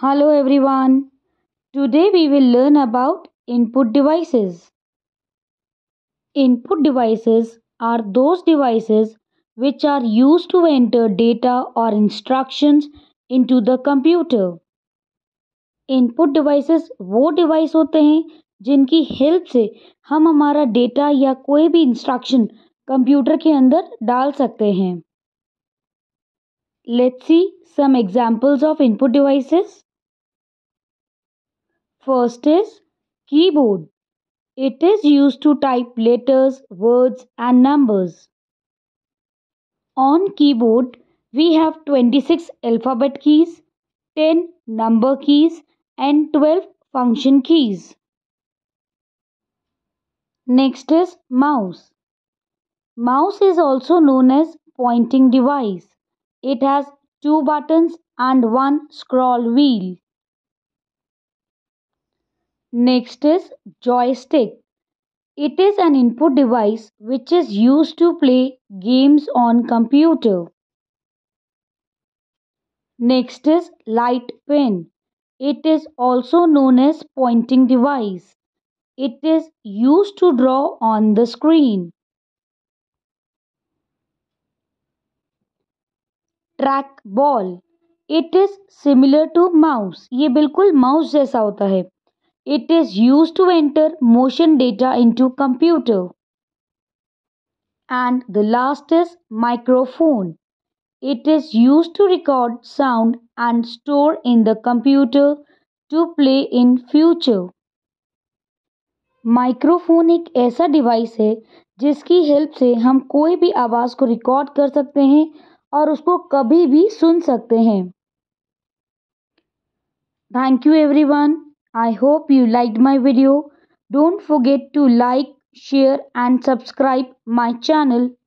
Hello everyone. Today we will learn about input devices. Input devices are those devices which are used to enter data or instructions into the computer. Input devices वो device होते हैं जिनकी help से हम हमारा data या कोई भी इंस्ट्रक्शन कंप्यूटर के अंदर डाल सकते हैं. Let's see some examples of input devices. First is keyboard. It is used to type letters, words and numbers. On keyboard, we have 26 alphabet keys, 10 number keys and 12 function keys. Next is mouse. Mouse is also known as pointing device. It has 2 buttons and 1 scroll wheel. Next is joystick. It is an input device which is used to play games on computer. Next is light pen. It is also known as pointing device. It is used to draw on the screen. Trackball. It is similar to mouse. ये बिल्कुल mouse जैसा होता है. It is used to enter motion data into computer. And the last is microphone. It is used to record sound and store in the computer to play in future. Microphone एक ऐसा device है जिसकी help से हम कोई भी आवाज़ को रिकॉर्ड कर सकते हैं और उसको कभी भी सुन सकते हैं. Thank you everyone. I hope you liked my video. Don't forget to like, share and subscribe my channel.